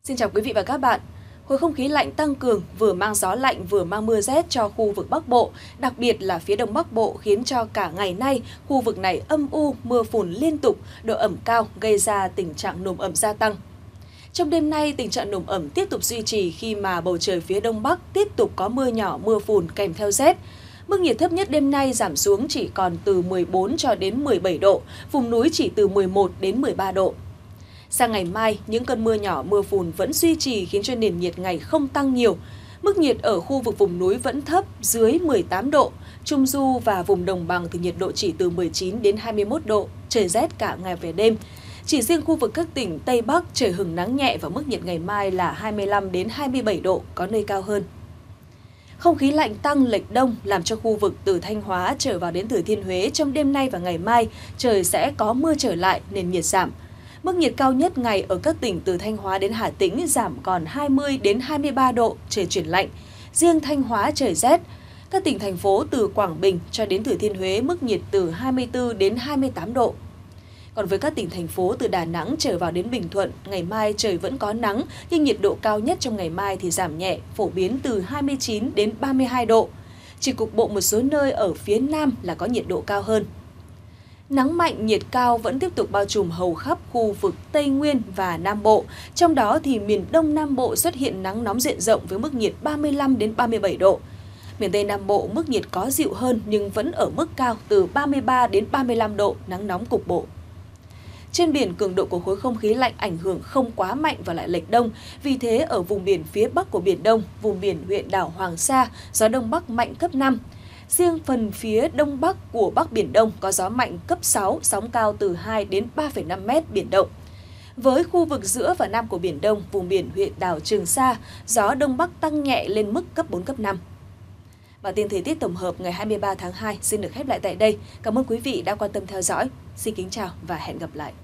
Xin chào quý vị và các bạn. Khối không khí lạnh tăng cường vừa mang gió lạnh vừa mang mưa rét cho khu vực Bắc Bộ, đặc biệt là phía Đông Bắc Bộ khiến cho cả ngày nay khu vực này âm u, mưa phùn liên tục, độ ẩm cao gây ra tình trạng nồm ẩm gia tăng. Trong đêm nay, tình trạng nồm ẩm tiếp tục duy trì khi mà bầu trời phía Đông Bắc tiếp tục có mưa nhỏ, mưa phùn kèm theo rét. Mức nhiệt thấp nhất đêm nay giảm xuống chỉ còn từ 14 cho đến 17 độ, vùng núi chỉ từ 11 đến 13 độ. Sang ngày mai, những cơn mưa nhỏ mưa phùn vẫn duy trì khiến cho nền nhiệt ngày không tăng nhiều. Mức nhiệt ở khu vực vùng núi vẫn thấp dưới 18 độ, Trung Du và vùng đồng bằng thì nhiệt độ chỉ từ 19 đến 21 độ, trời rét cả ngày về đêm. Chỉ riêng khu vực các tỉnh Tây Bắc trời hửng nắng nhẹ và mức nhiệt ngày mai là 25 đến 27 độ, có nơi cao hơn. Không khí lạnh tăng lệch đông làm cho khu vực từ Thanh Hóa trở vào đến Thừa Thiên Huế trong đêm nay và ngày mai trời sẽ có mưa trở lại, nền nhiệt giảm. Mức nhiệt cao nhất ngày ở các tỉnh từ Thanh Hóa đến Hà Tĩnh giảm còn 20 đến 23 độ, trời chuyển lạnh. Riêng Thanh Hóa trời rét. Các tỉnh thành phố từ Quảng Bình cho đến Thừa Thiên Huế mức nhiệt từ 24 đến 28 độ. Còn với các tỉnh thành phố từ Đà Nẵng trở vào đến Bình Thuận, ngày mai trời vẫn có nắng, nhưng nhiệt độ cao nhất trong ngày mai thì giảm nhẹ, phổ biến từ 29 đến 32 độ. Chỉ cục bộ một số nơi ở phía Nam là có nhiệt độ cao hơn. Nắng mạnh, nhiệt cao vẫn tiếp tục bao trùm hầu khắp khu vực Tây Nguyên và Nam Bộ. Trong đó thì miền Đông Nam Bộ xuất hiện nắng nóng diện rộng với mức nhiệt 35 đến 37 độ. Miền Tây Nam Bộ mức nhiệt có dịu hơn nhưng vẫn ở mức cao từ 33 đến 35 độ, nắng nóng cục bộ. Trên biển, cường độ của khối không khí lạnh ảnh hưởng không quá mạnh và lại lệch đông. Vì thế, ở vùng biển phía Bắc của Biển Đông, vùng biển huyện đảo Hoàng Sa, gió Đông Bắc mạnh cấp 5. Riêng phần phía Đông Bắc của Bắc Biển Đông có gió mạnh cấp 6, sóng cao từ 2 đến 3,5 mét biển động. Với khu vực giữa và Nam của Biển Đông, vùng biển huyện đảo Trường Sa, gió Đông Bắc tăng nhẹ lên mức cấp 4, cấp 5. Bản tin thời tiết tổng hợp ngày 23 tháng 2 xin được khép lại tại đây. Cảm ơn quý vị đã quan tâm theo dõi. Xin kính chào và hẹn gặp lại.